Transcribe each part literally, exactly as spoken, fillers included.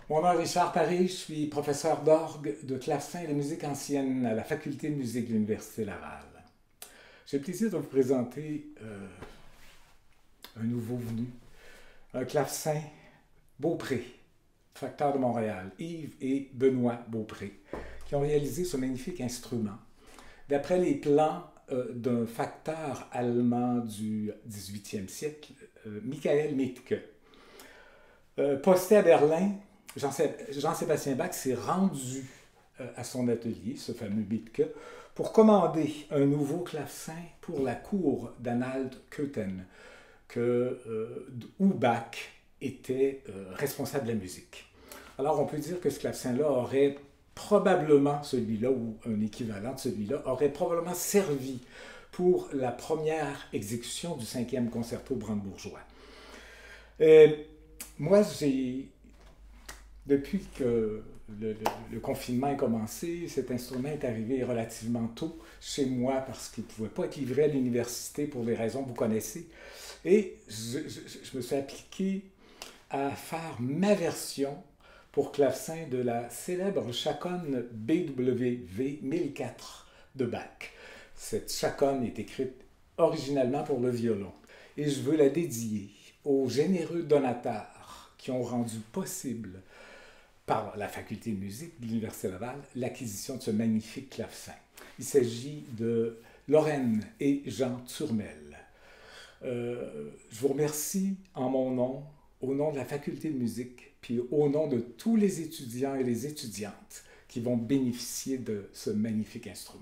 Mon nom est Richard Paré, je suis professeur d'orgue, de clavecin et de musique ancienne à la Faculté de musique de l'Université Laval. J'ai le plaisir de vous présenter euh, un nouveau venu, un clavecin Beaupré, facteur de Montréal, Yves et Benoît Beaupré, qui ont réalisé ce magnifique instrument d'après les plans euh, d'un facteur allemand du dix-huitième siècle, euh, Michael Mietke. Euh, posté à Berlin, Jean-Sébastien Bach s'est rendu euh, à son atelier, ce fameux Mietke, pour commander un nouveau clavecin pour la cour d'Anhalt Köthen, que, euh, où Bach était euh, responsable de la musique. Alors on peut dire que ce clavecin-là aurait probablement, celui-là, ou un équivalent de celui-là, aurait probablement servi pour la première exécution du cinquième concerto brandebourgeois. Euh, moi, j'ai, depuis que le, le, le confinement a commencé, cet instrument est arrivé relativement tôt chez moi parce qu'il ne pouvait pas être livré à l'université pour des raisons que vous connaissez. Et je, je, je me suis appliqué à faire ma version pour clavecin de la célèbre chaconne B W V mille quatre de Bach. Cette chaconne est écrite originalement pour le violon et je veux la dédier aux généreux donateurs qui ont rendu possible par la faculté de musique de l'Université Laval l'acquisition de ce magnifique clavecin. Il s'agit de Lorraine et Jean Turmel. Euh, je vous remercie en mon nom, au nom de la faculté de musique, puis au nom de tous les étudiants et les étudiantes qui vont bénéficier de ce magnifique instrument.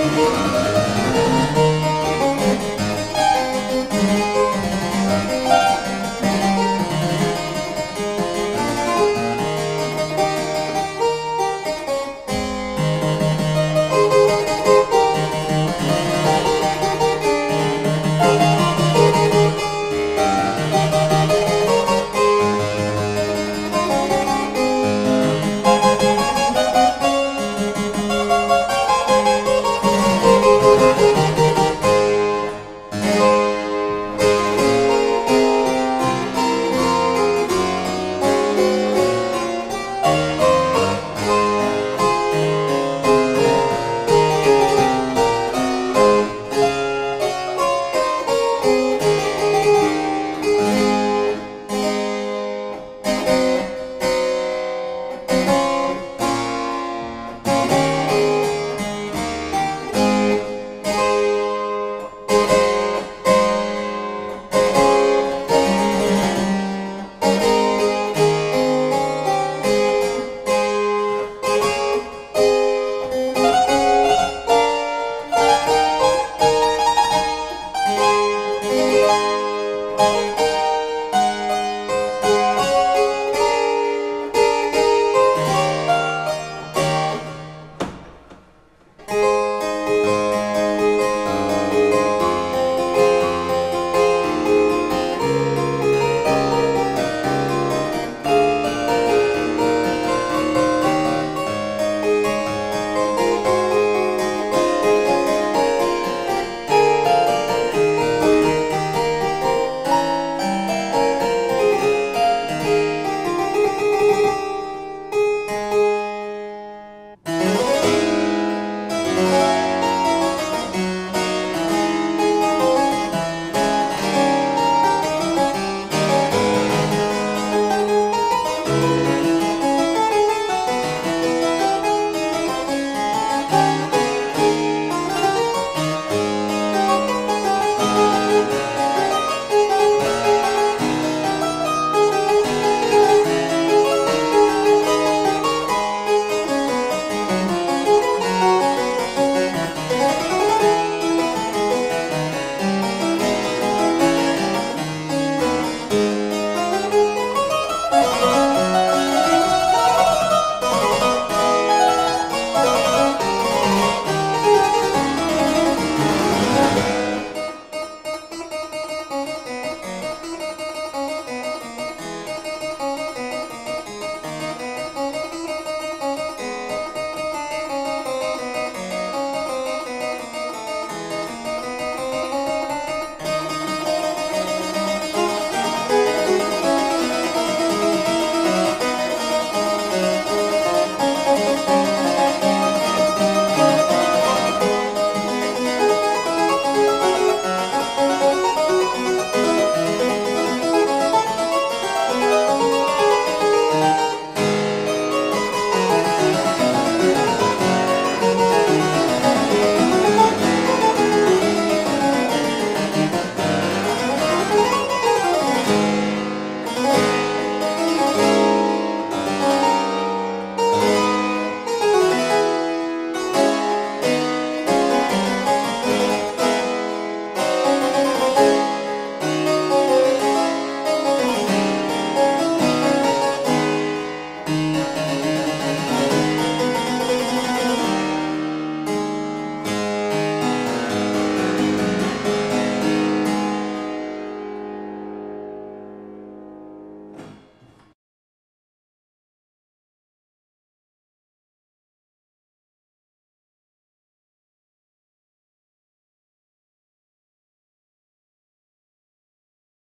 Thank you.